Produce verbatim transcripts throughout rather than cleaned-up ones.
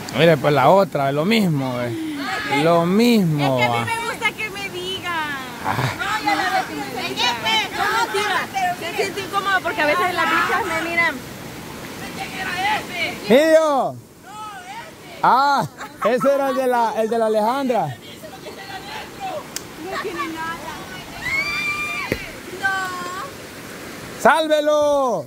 Mire, pues la otra, lo mismo, eh. Lo mismo. Es que a mí me gusta que me digan. Ah. No, yo la vez que me digan. No, mentira. Se siente incómodo porque a veces las bichas me miran. ¿Y yo? Ah, ese era el de la, el de la Alejandra. No tiene nada. No. ¡Sálvelo!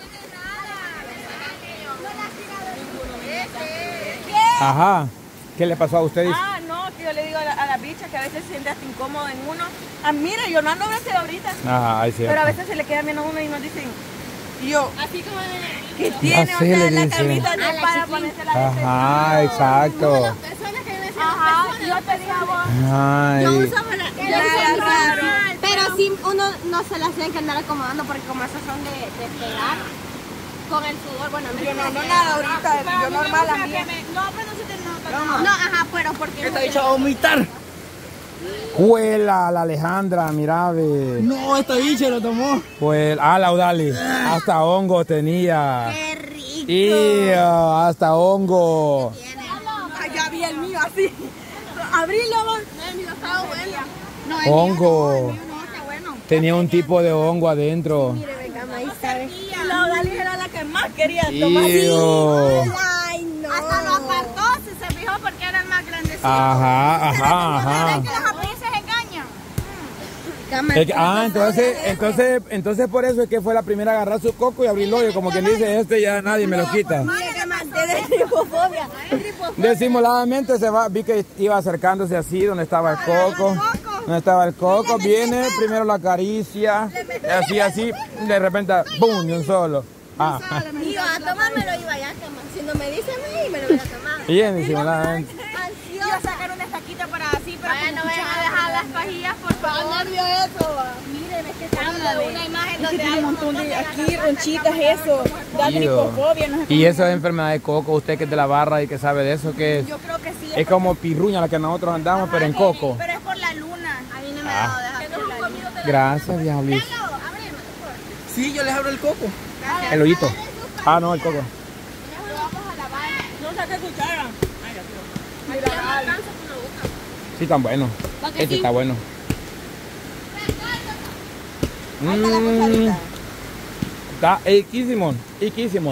Ajá. ¿Qué le pasó a ustedes? Ah, no, que yo le digo a la, a la bicha que a veces se siente hasta incómodo en uno. Ah, mira, yo no ando gracias ahorita. Ajá, ahí sí. Pero a veces se le queda viendo a uno y nos dicen, y yo, Así como ¿qué tiene? Así O sea, le la dicen. camita no A es la para chiquita. ponerse la Ajá, exacto. las personas que me decían Ajá, las yo personas. te digo a vos. Ay. Yo uso para... Yo Nada uso para- raro. Pero sí, uno no se las tiene que andar acomodando porque como esas son de, de pegar con el sudor, bueno, a mí Yo no me ando queda. nada ahorita, yo normal la mía. No, pero no se te nota. No, ajá, pero porque... Esta bicha va a vomitar. Cuela, la Alejandra, mira, ve. No, esta bicha lo tomó. Pues, ah, la Udali. Hasta hongo tenía. ¡Qué rico! Y hasta hongo. Ay, ya vi el mío así. Abrilo vos. No, el mío estaba bueno. No, el Hongo. mío no, el mío no, está bueno. Tenía un tipo de hongo adentro. Mire, venga, ahí sabe. Y la Odali era la que más quería tomar. Iu. Ay, no. Hasta lo apartó, si se fijó porque era el más grandecito. Ajá, ajá, ajá. Es que las japonesas engañan. Es que- ah, entonces, entonces, entonces por eso es que fue la primera a agarrar su coco y abrir el hoyo, como quien dice, este ya nadie me lo quita. Mire que mantiene tripofobia. Disimuladamente se va, vi que iba acercándose así donde estaba el coco, donde estaba el coco, viene primero la acaricia, así, así, de repente, ¡bum!, de un solo. Ah, Y yo a tomármelo iba ya, si no me dicen ahí, me lo hubiera tomado. bien disimuladamente. Iba a sacar una estaquita para así, para Vaya, no vayan a dejar las pajillas, por favor. Miren, es que está Una imagen Es que donde tiene hay un montón de aquí, ronchitas, eso. Da Ido. tripofobia, no sé Y cómo. eso es enfermedad de coco, usted que es de la barra y que sabe de eso, que es, Yo creo que sí. es como pirruña la que nosotros andamos, pero en coco. Pero es por la luna. a mí no me ha dado dejar. Gracias, vieja Luis. Sí, yo les abro el coco. El hoyito. Ah, no, el coco. No saque cuchara. Sí, tan bueno. Este está bueno. Mm, está equísimo, equísimo.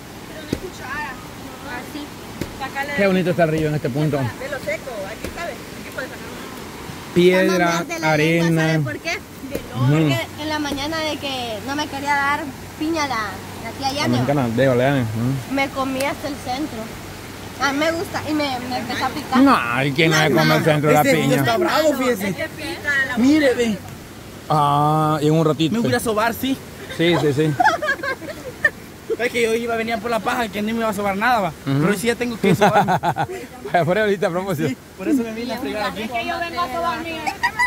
Así. Sácale Qué bonito está el río en este punto. de lo seco. Aquí sabes. Aquí puedes sacar. Piedra, ¿Sabe arena. por qué? Ujú. Porque en la mañana de que no me quería dar piña la, la tía La Yane, mexicana, de oleanes. Mm. me comí hasta el centro. A mí me gusta y me, me empezó a picar. No, ¿y quién no se come el centro de la Este niño está piña? bravo, fíjese. Que pica la Mire, ve. Ah, y en un ratito. Me voy a sobar, sí. Sí, sí, sí. Es que yo iba a venir por la paja, que ni me iba a sobar nada, va. Ujú. Pero hoy sí ya tengo que sobarme. Por ahorita promoción. Sí, por eso me vine a fregar aquí. que yo vengo a sobar mío.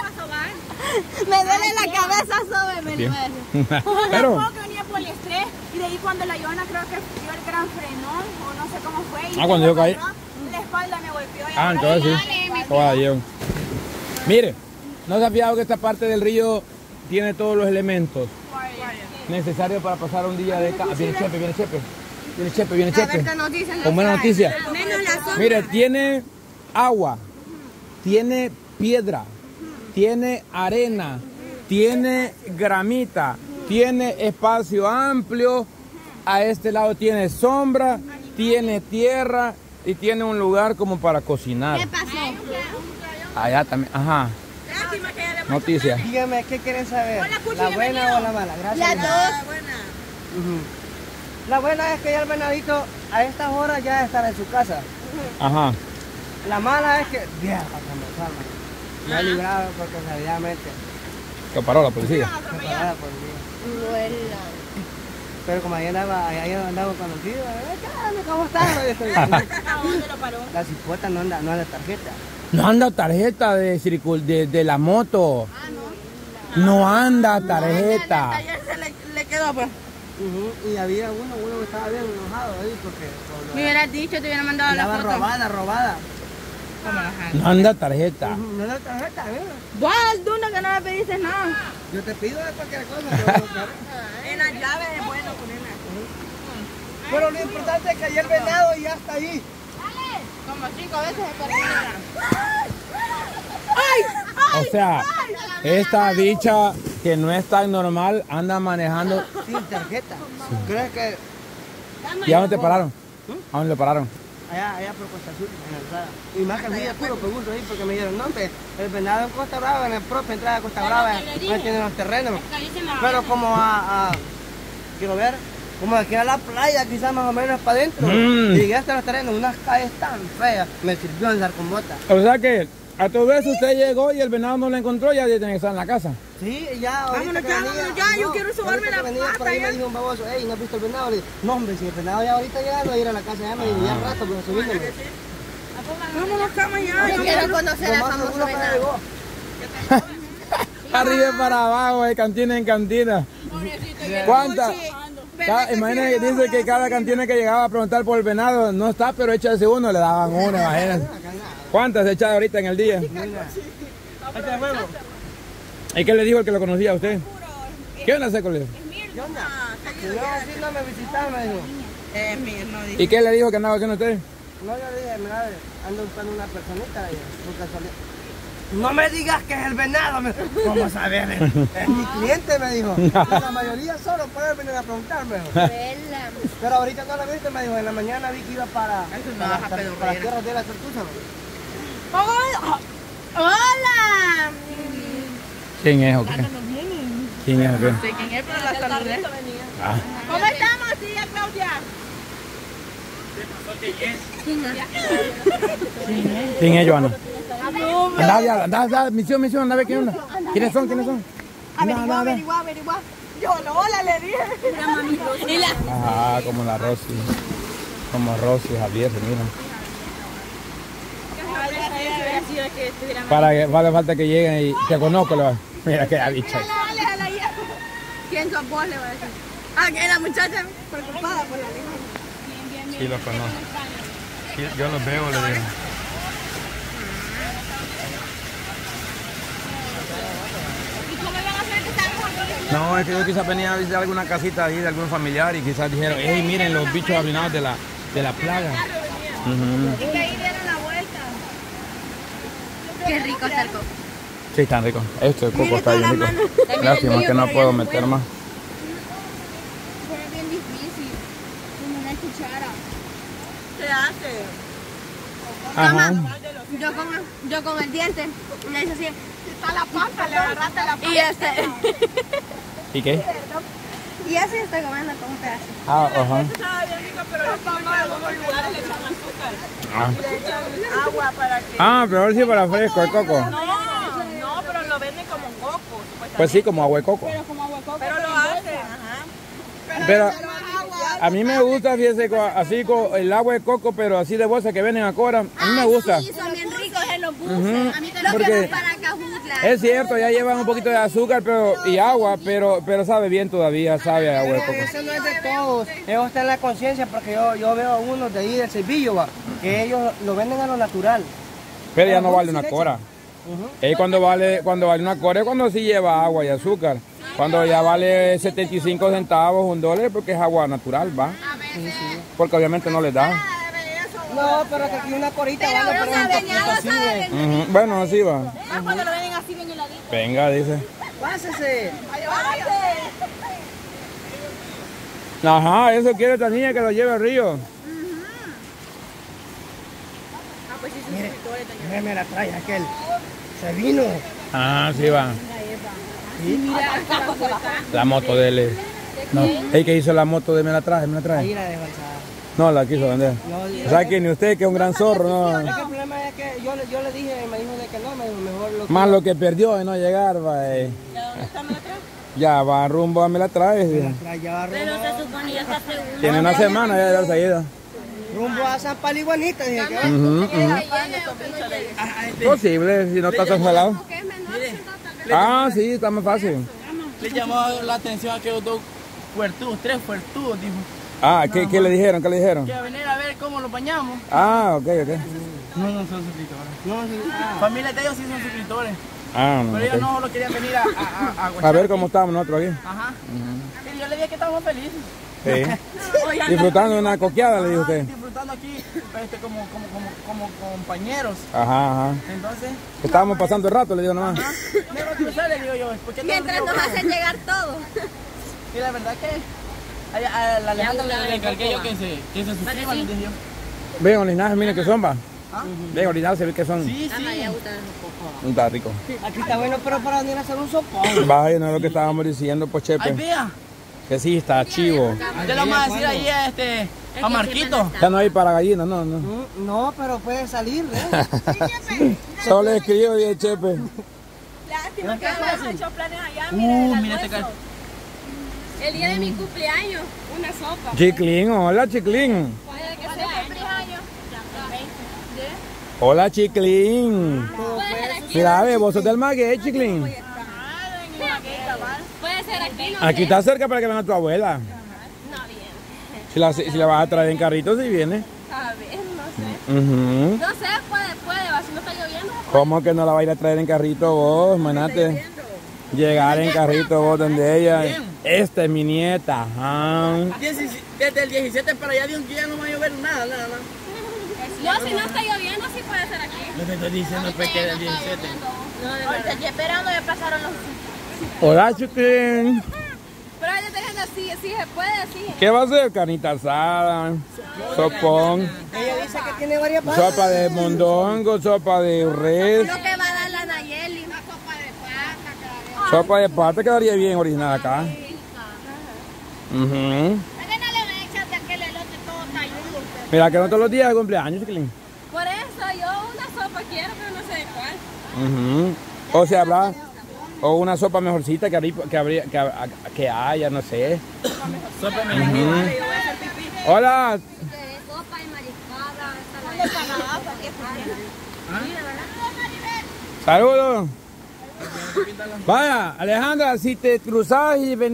Me duele la cabeza, sobre Bien. Pero Pero, que venía por el estrés y de ahí cuando la Joana creo que dio el gran frenón o no sé cómo fue. Y Ah, cuando yo caí. La espalda me golpeó. y ah, ahora- entonces sí. Joder, Dios. Mire, ¿no se ha fijado que esta parte del río tiene todos los elementos necesarios para pasar un día de... ca- Viene Chepe, viene Chepe. Viene Chepe, viene A ver Chepe. qué noticias. Con buena noticia. Menos la sombra. Mire, tiene agua, tiene piedra, tiene arena, tiene gramita, tiene espacio amplio, a este lado tiene sombra, tiene tierra y tiene un lugar como para cocinar. ¿Qué pasó? Allá también, ajá, Lástima que ella le noticias. Dígame, ¿qué quieren saber? Hola, Cuchi, ¿La buena bienvenido. o la mala? Gracias. Las dos. buena. Ujú. La buena es que ya el venadito a estas horas ya estará en su casa. Ajá. La mala es que... Vieja, comenzamos. Me ha librado porque realmente... Que paró la policía. se paraba por día. Vuela. Pero como ahí andaba, ahí andaba conocido, ¿eh? ¿Cómo estás? Yo estoy- ¿A dónde lo paró? La cipota no anda, no anda tarjeta. No anda tarjeta de, circul- de, de la moto. No anda tarjeta. Ayer se le, le quedó pues. Ujú, y había uno, uno que estaba bien enojado ahí porque... por Me lo- hubieras dicho, te hubiera mandado la andaba foto. robada, robada. No anda tarjeta. Ujú, no anda tarjeta, ¿eh? Vos, Duna, que no le pediste nada. Yo te pido de cualquier cosa. yo lo quiero. En las llaves es bueno ponerla. Pero lo importante es que ayer el venado ya está ahí. Como cinco veces se termina. O sea, esta bicha que no es tan normal anda manejando. Sin tarjeta. ¿Crees que ¿Y a dónde te pararon? ¿A dónde le pararon? allá, allá por Costa Azul, en la entrada? Y más que el día puro pregunto ahí porque me dieron nombre. El venado en Costa Brava, en la propia entrada de Costa Brava, no tienen los terrenos. Pero como a, a quiero ver, como aquí a la playa, quizás más o menos para adentro. Mm. Y llegué hasta los terrenos, unas calles tan feas. Me sirvió andar con botas. O sea que a todo eso usted llegó y el venado no lo encontró, ya tiene que estar en la casa. Sí, ya, ahorita Vámonos que ya, venía, vámonos ya, yo quiero sobarme ahorita la que venía por pata ahí ya. me dijo un baboso, hey, ¿no has visto el venado? Le dije, no hombre, si el venado ya ahorita llegando a ir a la casa, ya me dijo, ya al rato, pero subiéndome. Vámonos, cama ya. Yo ya, quiero vámonos. conocer Lo al más famoso seguro que venado. llegó. Arriba y para abajo, de cantina en cantina. ¿Cuántas? Cada- Imagínense que dice que cada cantina que llegaba a preguntar por el venado no está, pero échase uno, le daban uno, imagínense. ¿Cuántas se echaba ahorita en el día? Ahí está huevo. ¿Y qué le dijo el que lo conocía a usted? ¿Qué onda, Seco? le dijo? ¿Qué onda? Si no, así no me visitaba, me dijo. Es mío, no dice. ¿Y qué le dijo que andaba haciendo usted? No, yo le dije, mira, ando buscando una personita y por casualidad. No me digas que es el venado, me... ¿Cómo saber? Es mi cliente, me dijo. La mayoría solo pueden venir a preguntarme. Vela. Pero ahorita no la viste, me dijo. En la mañana vi que iba para, Eso no para, baja para, pedorrera. para las tierras de la Tortuga. ¡Hola! ¿Quién es o qué? ¿Quién es o qué? Sé quién es, pero la saludé. Ah. ¿Cómo estamos, tía Claudia? ¿Quién es, Joana? Anda, ya, anda, anda, misión, misión, anda a ver qué onda. ¿Quiénes son? ¿Quiénes son? Anda, anda, anda. Averigua, averigua. Yo no, hola, le dije. Y la... Ajá, como la Rosy. Como Rosy, Javier, se miran. Para que vale falta que lleguen y te conozco, le va. Mira que bicha. Dale, dale, dale, ya. ¿Quién sos vos, le va a decir? Ah, que la muchacha preocupada por la lengua. Sí, los conozco. Sí, yo los veo, le digo. ¿Y cómo van a hacer que estamos aquí? No, es que yo quizás venía a visitar alguna casita ahí de algún familiar y quizás dijeron, hey, miren los bichos arruinados de la, de la plaga. Ujú. Y que ahí dieron la vuelta. Qué rico está el coco. Sí, están ricos. Este coco está bien rico. Lástima que no puedo meter más. Fue bien difícil. Como una cuchara. ¿Qué hace? Ajá. Yo con, yo con el diente le hice así. Está la pata, le agarraste la pata. Y este. ¿Y qué? Y así estoy comiendo con un pedazo. Ah, ajá. Estaba bien rico, pero los papás en algunos lugares le echan azúcar. Ah. Y le echan agua para que... Ah, pero ahora sí para fresco el coco. No, no, pero lo venden como coco. supuestamente. Pues sí, como agua de coco. Pero lo hacen. Ajá. Pero a mí me gusta, fíjese, co- así con el agua de coco, pero así de bolsa que venden ahora. A mí me gusta. Sí, son bien ricos en los buses. Ujú, A mí también. porque- Los que van para Cajutla. Es cierto, ya llevan un poquito de azúcar pero y agua, pero pero sabe bien todavía, sabe a agua de coco. Eso no es de todos. Ellos están en la conciencia porque yo, yo veo a unos de ahí del Sevillo, va, que ellos lo venden a lo natural. Pero ya no vale una cora. Es cuando vale cuando vale una cora es cuando sí lleva agua y azúcar. Cuando ya vale setenta y cinco centavos, un dólar, porque es agua natural, ¿va? Porque obviamente no les da. No, pero que aquí una corita vale por un poquito así, güey. Ujú, bueno, así va. Ah, cuando lo venden así bien heladito. Venga, dice. Pásese. Ajá, eso quiere esta niña que lo lleve al río. Mire, me la trae aquel. Se vino. Ah, sí va. La moto de él. No, el que hizo la moto de me la traje, me la Ahí traje. la de balsada. No, la quiso vender. No, ¿Sabe que ni usted que es un gran zorro, no? Es que el problema es que yo, le- yo le dije, me dijo de que no, me dijo mejor lo que... Más lo que perdió de no llegar, va. eh. Ya va rumbo a me la trae. sí. La lleva rumbo, Se suponía que hace un... Tiene una semana ya de haberse ido. rumbo a San Paliguanita, dije que va. Ujú, ujú. Posible, si no está tan jalado. Que es menor, tal vez. Ah, sí, está más fácil. Le llamó la atención a aquellos dos fuertudos, tres fuertudos, dijo. Ah, ¿qué, ¿qué le dijeron? ¿Qué le dijeron? Que a venir a ver cómo los bañamos. Ah, ok, ok. No, no son suscriptores. No, sí, ah. Familia de ellos sí son suscriptores. Ah, no, Pero ellos ok. no solo querían venir a, a, a, a A guachar. ver cómo estamos nosotros aquí. Ajá. Y yo le dije que estábamos felices. Sí. Disfrutando de una coqueada, le dijo usted. Disfrutando contando aquí este, como, como, como, como compañeros. Ajá, ajá. Entonces. Estábamos pasando el rato, le digo nomás. Ajá. Me va a cruzar, le digo yo. ¿Por qué te Mientras lo nos digo? hacen llegar todo. Y la verdad que a, a la Alejandra le, le encargué yo que se, que se suscriba, le dije yo. Ven, orinaje, miren que son, va. ¿Ah? Ven, orinaje, se ve que son. Sí, sí. Está rico. Aquí está bueno, pero para venir a hacer un sopón. Vaya, no es lo que estábamos diciendo, pues, Ay, Chepe. vea. Que sí, está chivo. Ya lo vamos a decir ahí a, este, a Marquito. Ya no hay para gallinas, no, no. Mm, No, pero puede salir, ¿eh? Solo le escribo y el Chepe. Lástima que no has hecho planes allá, Uh, mire el mira este almuerzo. El día de mi cumpleaños, una sopa. Chiclín, hola, Chiclín. Puede que sea cumpleaños. Hola, Chiclín. Puede ser aquí. Mira, ve, vos sos del Maguey, Chiclín. Puede ser aquí, no Aquí sé. está cerca para que venga tu abuela. No, bien. Si la, si la vas a traer en carrito, si viene. A ver, no sé. Ujú. No sé, puede, puede, va, si no está lloviendo. ¿Cómo que no la va a ir a traer en carrito vos, manate? Llegar en carrito vos donde ella. Esta es mi nieta. Ajá. Dieciséis Desde el diecisiete para allá de un día no va a llover nada, nada, nada. No, si no está lloviendo, sí puede ser aquí. Lo que estoy diciendo es que del diecisiete. No, de verdad. Estoy esperando, ya pasaron los... Hola, Chiclín. Pero ahí te dejan así, sí se puede, sí. ¿Qué va a hacer? Carnita asada, sopón, Ella dice que tiene varias partes. sopa de mondongo, sopa de res, Lo que va a dar la Nayeli. Una sopa de pasta. sopa de pata quedaría bien original acá. Ujú. ¿Por qué no le echas de aquel elote todo talludo? Mira que no todos los días de cumpleaños, Chiclín. Por eso yo una sopa quiero, pero no sé de cuál. Ujú. O sea, habrá o una sopa mejorcita que, habría- que, habría, que, que haya, no sé. Sopa de Ujú. Hola. Sopa y mariscada. Saludos. Vaya, Alejandra, si te cruzas y ven